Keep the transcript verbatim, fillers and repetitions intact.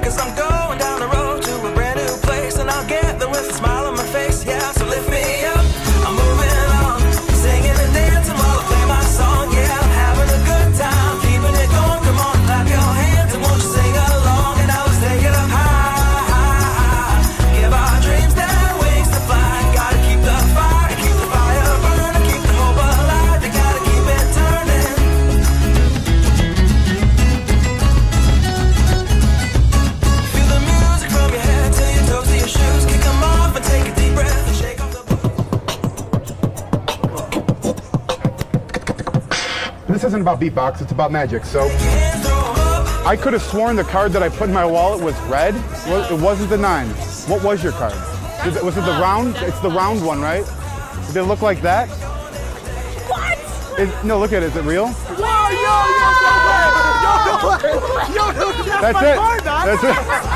cause I'm going down the road to a brand new place, and I'll get there with a smile on my face. Yeah, so lift me up, I'm moving on, singing and dancing while I play my song. Yeah, I'm having a good time, keeping it going. Come on, clap your hands and won't you sing along? And now let's take it up high, high, high. Give our dreams their wings to fly. Gotta keep the fire, keep the fire burning, keep the hope alive. You gotta keep it turning. Feel the music from your head to your toes to your shoes. Kick them off and take a deep breath and shake off the... This isn't about beatbox, it's about magic. So I could have sworn the card that I put in my wallet was red. Well, it wasn't the nine. What was your card? Is it, was it the round? It's the round one, right? Did it look like that? What? Is, no, look at it. Is it real? Whoa, yo, yo, yo, yo, yo, yo, yo, yo, that's That's my it. card, man. That's it.